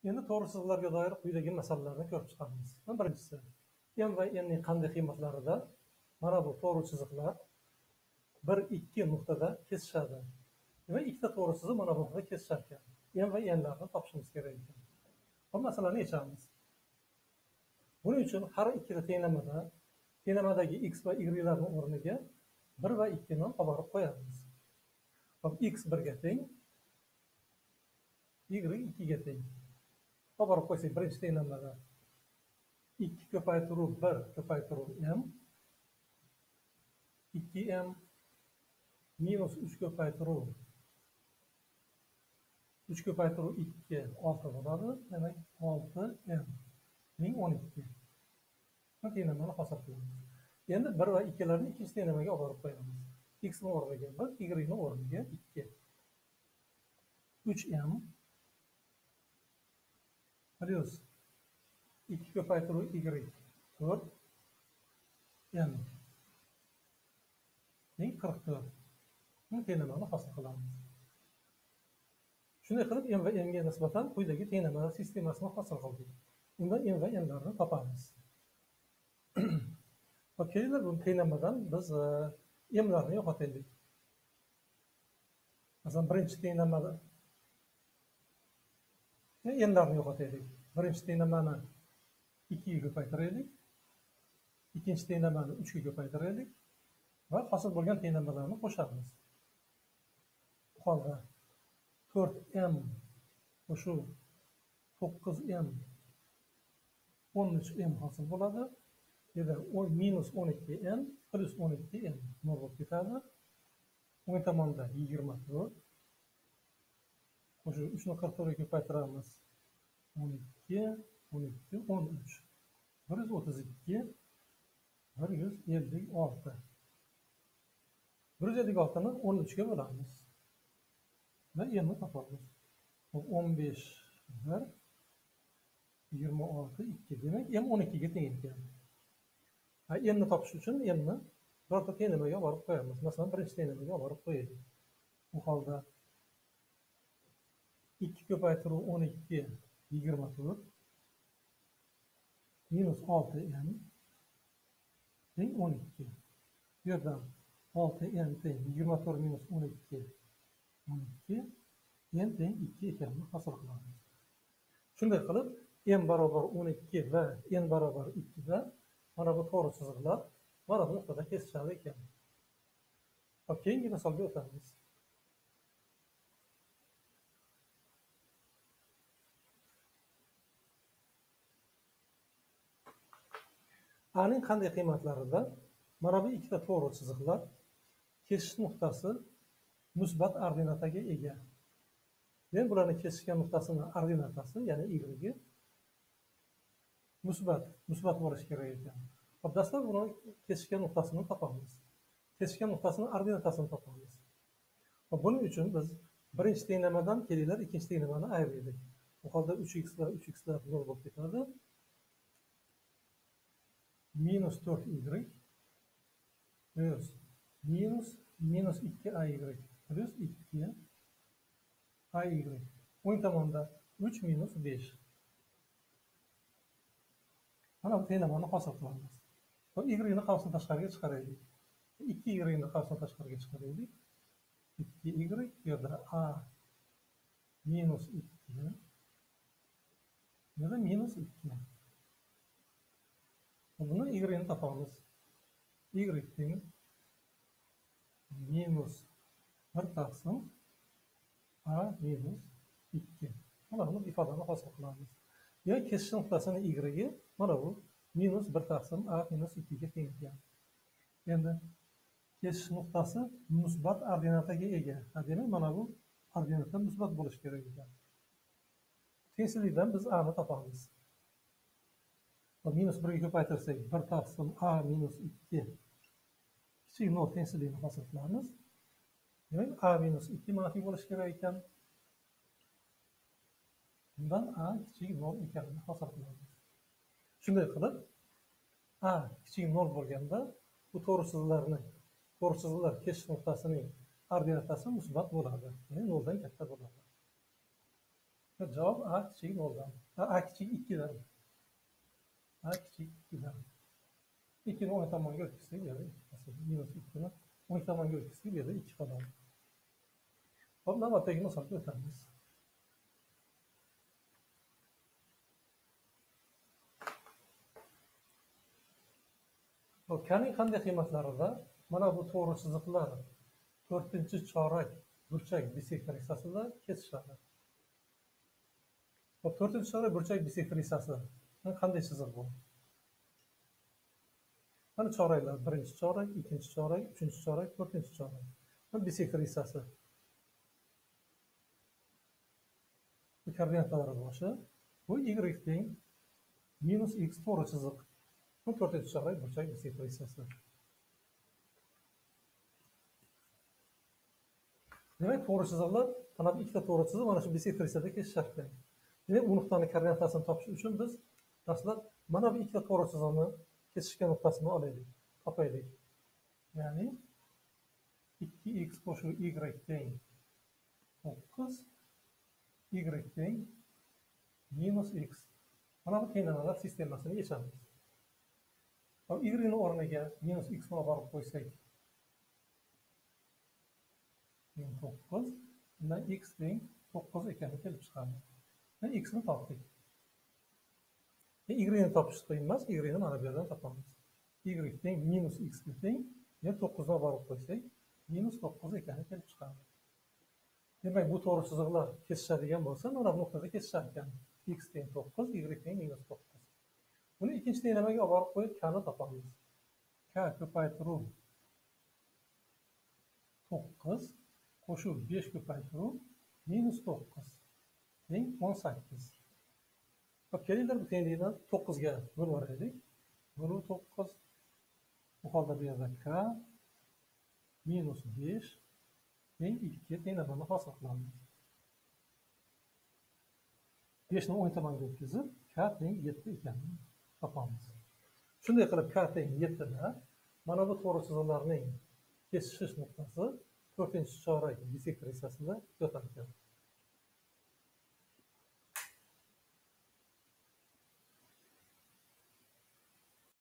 Endi to'g'ri chiziqlarga doir quyidagi masalalarni ko'rib chiqamiz. Birinchisi, m va n ning qanday qiymatlarida mana bu to'g'ri chiziqlar 1-2 nuqtada kesishadi. Demak, ikkita to'g'ri chiziq mana bu nuqtada kesishar ekan. M va n larni topishimiz kerak ekan. Bu masalani yechamiz. Buning uchun har ikkita tenglamadagi x va y larning o'rniga 1 va 2 ni olib borib qo'yamiz. X 1 ga teng, y 2 ga teng. Olib borib qo'ysak, birinchi tenglamada 2 ko'paytiruv 1 ko'paytiruv m, 2m minus 3 ko'paytiruv 2 6 bo'ladi. Demak, 6m ning 12. Bu tenglamani hosil qilamiz. Endi 1 va 2 larni ikkinchi tenglamaga olib borib qo'yamiz. X ning o'rniga 1, y ning o'rniga 2. 3m plus 2 ko'paytiruv y 4 m ning 44. Bu tenglamani hosil qilamiz. Shunday qilib m va n ga nisbatan quyidagi tenglamalar sistemasini hosil qildik. Unda m va n larni topamiz. Kelinglar, bu tenglamadan biz m larni yo'qotaylik. Masalan, birinchi tenglamada n larni yo'qotaylik. Birinchi tenglamani 2 ga ko'paytiraylik. Ikkinchi tenglamani 3 ga ko'paytiraylik va hosil bo'lgan tenglamalarni qo'shamiz. Bu holda 4m qo'shuv 9m 13m hosil bo'ladi. Minus 12m plus 12m nol bo'lib ketadi. O'ng tomonda 24 qo'shuv 3 ni 44 ga ko'paytiramiz. 12 13 132 156 156 ni 13 ga bo'lamiz va m ni topamiz. 15 1 26 2. Demak, m 12 ga teng ekan. M ni topish uchun m ni birorta tenglamaga olib borib qo'yamiz. Masalan, birinchi tenglamaga olib borib qo'yaylik. Bu holda 2 ko'paytiruv 12 24 minus 6m teng 12. Bu yerdan 6m teng 24 minus 12 12 n teng 2 ekanini hosil qilamiz. Shunday qilib, m barobar 12 va n barobar 2 da mana bu to'g'ri chiziqlar mana bu nuqtada kesishar ekan. Keyingi misolga o'tamiz. A ning qanday qiymatlarida mana bu ikkita to'g'ri chiziqlar keshish nuqtasi musbat ordinataga ega. Men bularni kesishgan nuqtasini ordinatasi, ya'ni y musbat bo'lishi kerak ekan. Dastlab buni kesishgan nuqtasini topamiz. Kesishgan nuqtasini ordinatasini topamiz. Buning uchun biz birinchi tenglamadan kelinglar, ikkinchi tenglamani ayiraylik. Bu holda 3x va 3x lar 0 bo'lib ketadi. Minus 4y plus minus 2ay plus 2ay. O'ng tomonda 3 minus 5. Mana bu tenglamani hosil qilamiz. Y ni qavsini tashqariga chiqaraylik. 2y ni qavsini tashqariga chiqaraylik. 2y bu yerda a minus 2 ya da minus 2. Buni y ni topamiz. Y teng minus 1 taqsim a minus 2. Mana bu ifodani hosil qilamiz. Ya kesish nuqtasini y ga mana bu minus 1 taqsim a minus 2 ga teng ekan. Endi kesish nuqtasi musbat ordinataga ega. Demak, mana bu ordinatda musbat bo'lishi kerak ekan. Tengsizlikdan biz a ni topamiz. Minus 1 ga ko'paytirsak 1 taqsim a minus 2 kichik 0 tengsizligini hosil qilamiz. Demak, a minus 2 manfiy bo'lishi kerak ekan. Bundan a kichik 0 ekanini hosil qilamiz. Shunday qilib, a kichik 0 bo'lganda bu to'g'ri chiziqlar keshish nuqtasining ordinatasi musbat bo'ladi. Ya'ni 0 dan katta bo'ladi. Cevap A kichik 0'dan. A kichik 2'dan. A kichik 2'dan. 2'ni 10 tomonga o'tkazsak, bu yerda minus 2'ni 10 tomonga o'tkazsak, bu yerda 2 qoladi. Hop, navbatdagi misolga o'tamiz. K'ning qanday qiymatlarida mana bu to'g'ri chiziqlar 4-chorak burchak bisektrissasida kesishadi. 4-chorak burchak bisektrissasi qanday chiziq bu? Mana choraklar: 1-chorak, 2-chorak, 3-chorak, 4-chorak. Mana bisektrissasi. Bu koordinatalar boshi. Bu y teng minus x to'g'ri chiziq. Bu 4-chorak burchak bisektrissasi. Demak, to'g'ri chiziqlar mana bu ikkita to'g'ri chiziq mana shu bisektrissada kesishyapti. Demak, bu nuqtani koordinatasini topish uchun biz dastlab mana bu ikkita to'g'ri chiziqni kesishgan nuqtasini olaylik, topaylik. Ya'ni 2x qo'shib y teng 9, y teng minus x. Mana bu tenglamalar sistemasini yechamiz. Y ni o'rniga minus x ni olib borib qo'ysak, 9, bundan x teng 9 ekanini kelib chiqadi. X ni topdik. Y ni topish qiyin emas, y ni mana bu yerdan topamiz. Y teng minus x teng, 9 ni borib qo'ysak, minus 9 ekanini kelib chiqadi. Demak, bu to'g'ri chiziqlar kesishadigan bo'lsa, mana bu nuqtada kesishar ekan. X teng 9, y teng minus 9. Buni ikkinchi tenglamaga olib borib qo'yib, K ni topamiz. K ko'paytiruv 9 qo'shib 5 ko'paytiruv minus 9 teng 18. Hop, kelinglar bu tenglikni 9 ga bo'lib yuboraylik. Buni 9. Bu holda bu yerda K minus 5 teng 2 tenglamani hosil qilamiz. 5 ni 10 tomonga o'tkazib, K teng 7 ekanini topamiz. Shunday qilib, K teng 7 da mana bu to'g'ri chiziqlarning kesishish nuqtasi 4-chorak bisektrissasida yotar ekan.